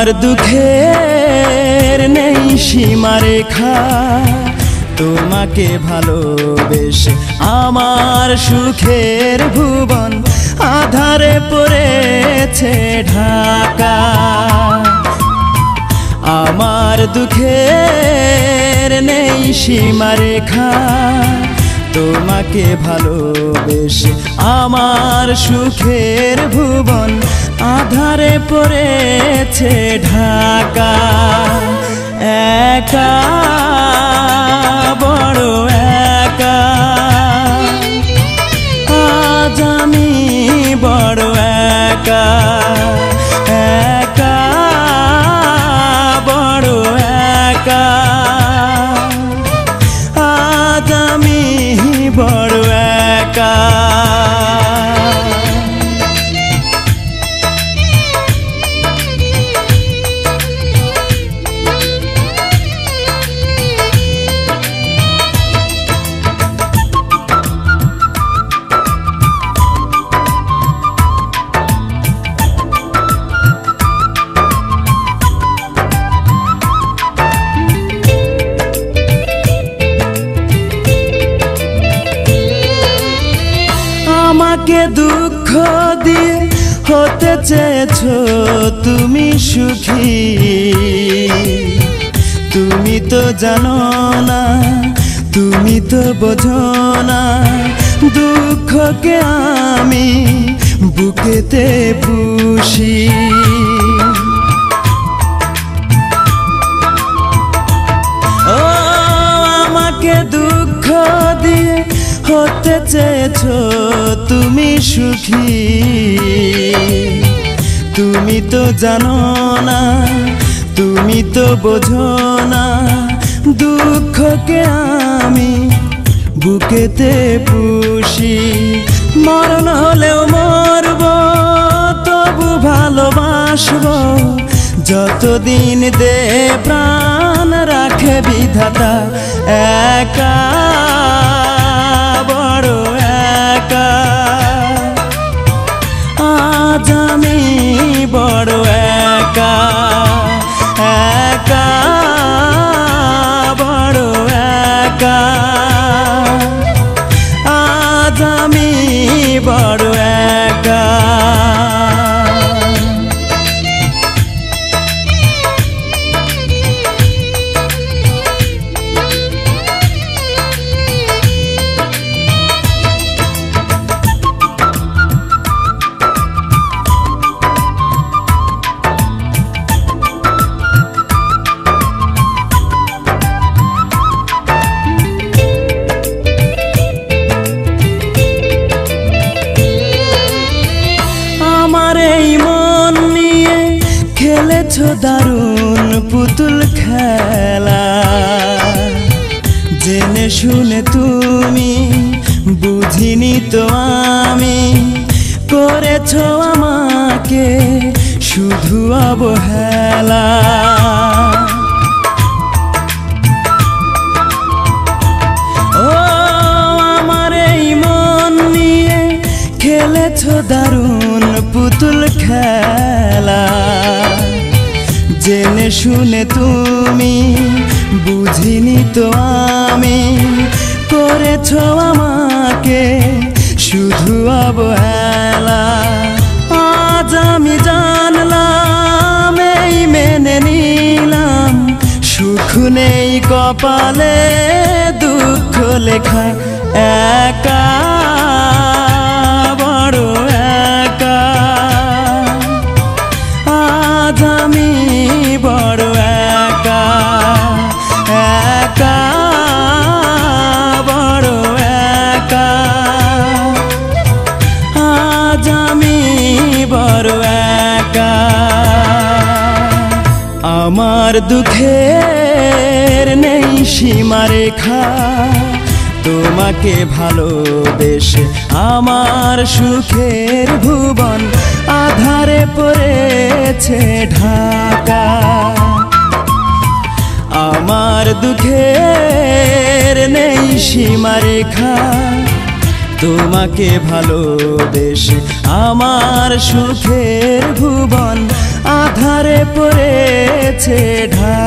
আমার দুঃখের নেই সীমারেখা, তোমাকে ভালোবেসে আমার সুখের ভুবন আধারে পড়েছে ঢাকা। আমার দুঃখের নেই সীমারেখা, তোমাকে ভালোবেসে আমার সুখের ভুবন আধারে পড়েছে ঢাকা। একা বড় একা, আজ আমি বড় একা। একা বড় একা, আজ আমি বড় একা। আমাকে দুঃখ দিয়ে হতে চেয়েছো তুমি সুখী, তুমি তো জানো না, তুমি তো বোঝো না, দুঃখকে আমি বুকেতে পুষি। ও আমাকে দুঃখ দিয়ে হতে চেয়েছো তুমি সুখী, তুমি তো জানো না, তুমি তো বোঝো না, দুঃখকে আমি বুকেতে পুষি। মরণ হলেও মরব, তবু ভালোবাসবো, যতদিন দে প্রাণ রাখে বিধাতা। একা বড় একা, আজ আমি বড় একা। একা বড় একা, আজ আমি বড় একা। আমার এই মন নিয়ে খেলেছো দারুণ পুতুল খেলা, জেনে শুনে তুমি বুঝিনি তো আমি, করেছো আমাকে শুধু অবহেলা। ও আমার এই মন নিয়ে খেলেছো দারুণ পুতুল খেলা, জেনে শুনে তুমি বুঝিনি তো আমি, করেছো আমাকে শুধু অবহেলা। আজ আমি জানলাম, এই মেনে নিলাম, সুখ নেই কপালে, দুঃখ লেখা। একা বড় একা, আজ আমি বড় একা। একা বড় একা, আজ আমি বড় একা। আমার দুঃখের নেই সীমারেখা, তোমাকে ভালোবেসে আমার সুখের ভুবন আধারে পড়েছে ঢাকা। আমার দুঃখের নেই সীমারেখা, তোমাকে ভালোবেসে আমার সুখের ভুবন আধারে পড়েছে ঢাকা।